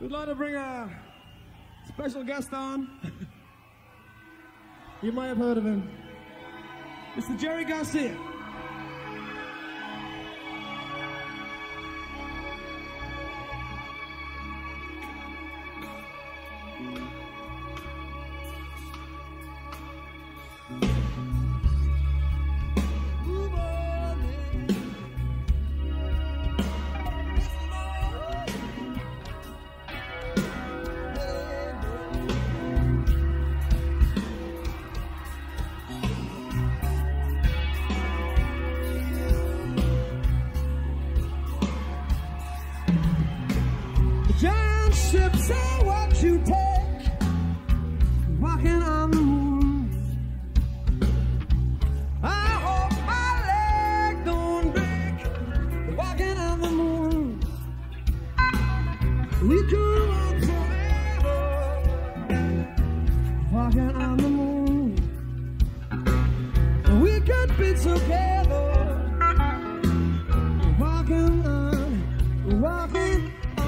We'd like to bring a special guest on. You might have heard of him. Mr. Jerry Garcia. Giant ships are what you take, walking on the moon. I hope my leg don't break, walking on the moon. We could walk forever, walking on the moon. We could be together, walking on, walking.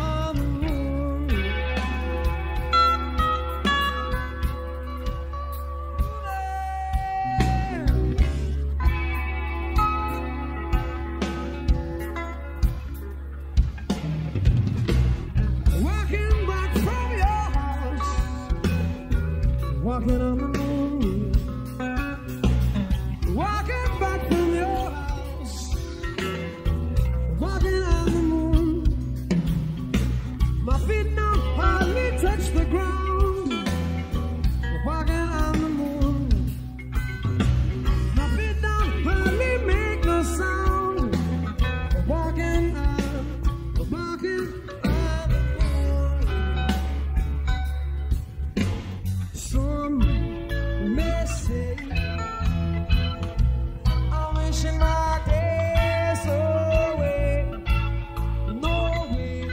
Walking on the moon, walking back from your house, walking on the moon. My feet don't hardly touch the ground, walking on the moon. My feet don't hardly make no sound, walking on the moon. Some may say I'm wishing my days away. No way,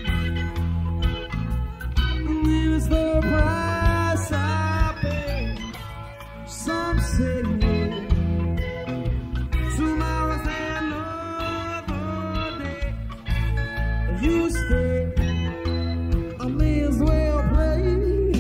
it's the price I pay. Some say tomorrow's another day. You stay, I may as well play.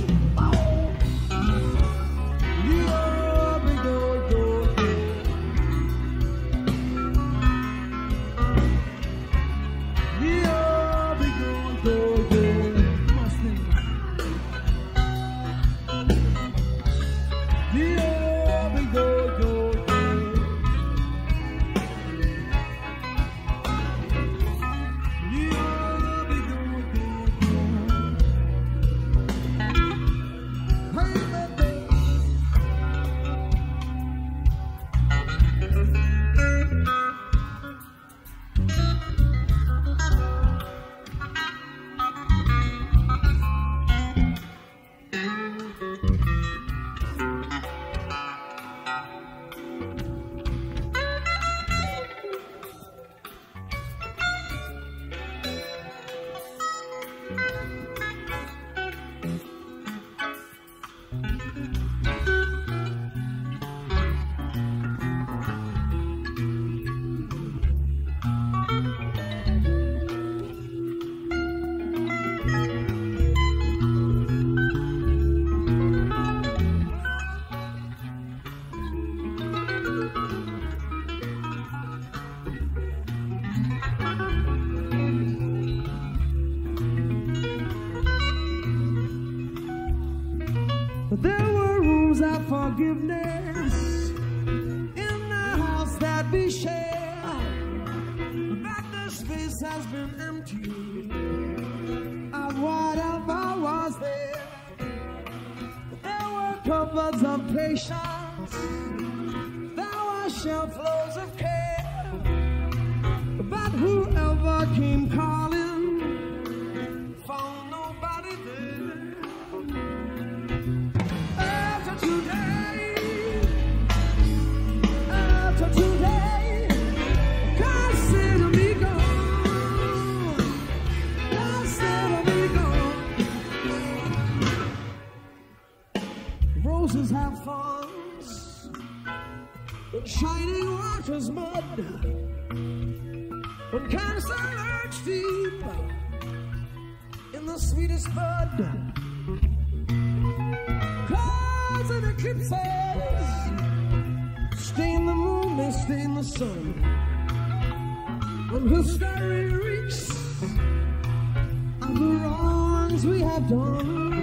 There were rooms of forgiveness in the house that we share, but the space has been empty of whatever was there. There were cupboards of patience, there were shelf floors of care, but whoever came calling found nobody there. Today, God said amigo, God said amigo. Roses have thorns, and shining water's mud, and cancer lurks deep in the sweetest bud. Clouds and eclipses stain the moon, they stain the sun. And the starry reeks of the wrongs we have done.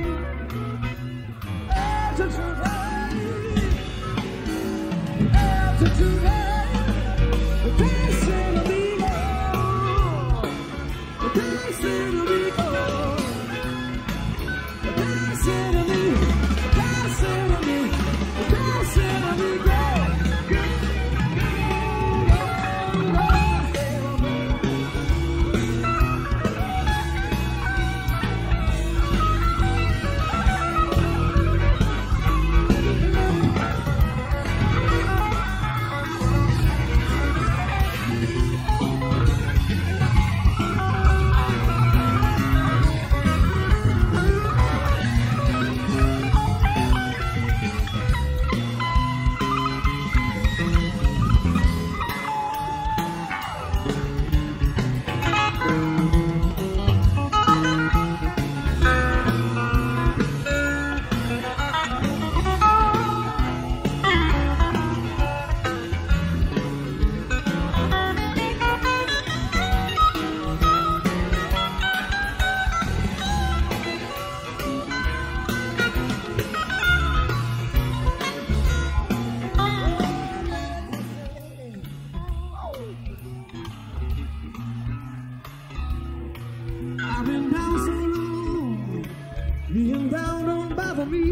I've been down so long, being down don't bother me.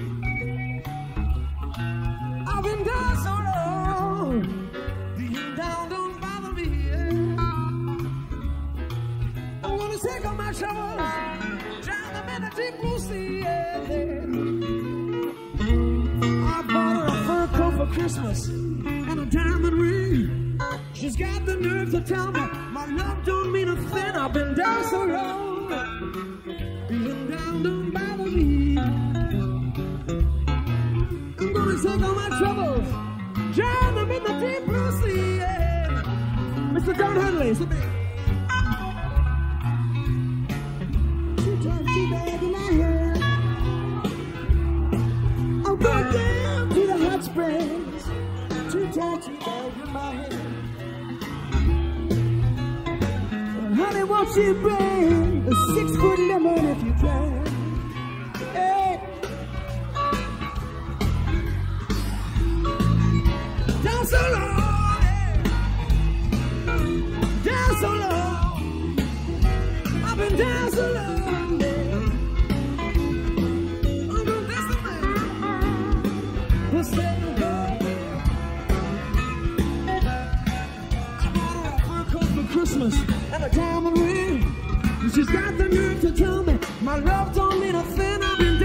I've been down so long, being down don't bother me. I'm gonna take all my troubles, drown them in the deep blue sea. I bought her a fur coat for Christmas and a diamond ring. She's got the nerve to tell me my love don't mean a thing. I've been down so long, being down don't bother me. I'm gonna take all my troubles, drown them in the deep blue sea. Mr. Don Henley, sit back. Too tight, too bad in my head. I'm going down to the hot springs. Too tight, too bad in my head. Honey, won't you bring a 6-foot lemon if you can? Hey. Down so long, hey. Down so long. I've been down so long, hey. I'm gonna miss the man who's saying goodbye. I bought her a fur coat for Christmas and a diamond ring. She's got the nerve to tell me my love don't mean a thing. I've been